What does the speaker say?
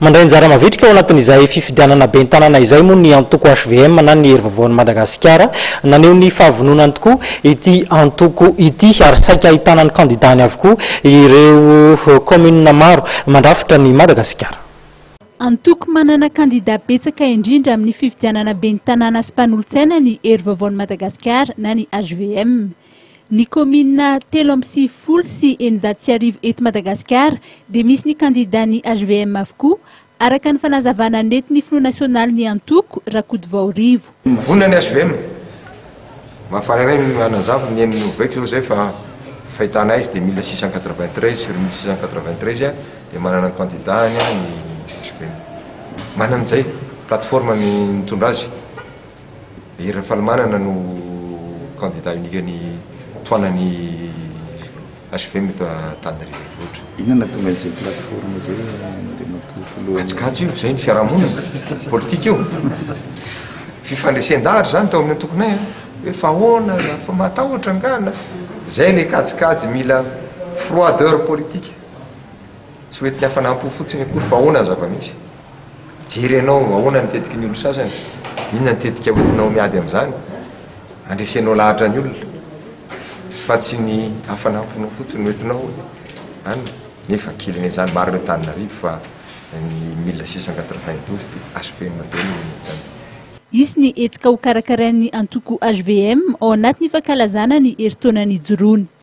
mandray anjara mavitrika ao anatin'izay fifidianana be ny tanana izay moa ny Antoko HVM na ny Hery Vaovaon'i Madagasikara naneho ny fahavononany tokoa ity Antoko ity ary saika ahitana ny kandidany avokoa ireo kaomina maro mandrafitra ny Madagasikara. Antoko manana kandida betsaka indrindra amin'ny fifidianana be ny tanana sy mpanolotsaina ny Hery Vaovaon'i Madagasikara na ny HVM. Ny kaomina 3 sy 9 eto Madagasikara dia misy ny kandidany HVM avokoa araka ny fanazavana nentin'ny Front National ny Antoko rakody vaorivo. Vononany HVM mahafarany manazava ny eniny novaiky zao zay fa fahitana izy dia 1693 sur 1693 dia manana ny kandidany ny HVM. Manana zay plateforme ny mitondra azy. Ireo falamanana no kandida unikany toanany HVM eto Tanana rehetra. Inona tonga izay plateforme zay katsikatso io zay ny fiarahamonina politika io. Fifandraisan-dahatra zany tao amin'ny Antokonay hoe fa ahoana fa matahotra ngana zay le katsikajy mila froideur politique. Tsy hoe tiafanampo fotsiny akory fa ahoana zava-misy. Jery anao ahoana nitetiky ny olo sasany. Inona nitetika hoentinao miady amin'izany. Andresenao lahatra ny olona. Fa tsy ny hafanamponao fotsiny hoentinao any nefa kiliny izany maro ireo Tananarivo fa ny 1692 dia HVM teny tany. Izy ny etsika ho karakarain'ny Antoko HVM ao anatin'ny fankalazana ny herintaonany joroany.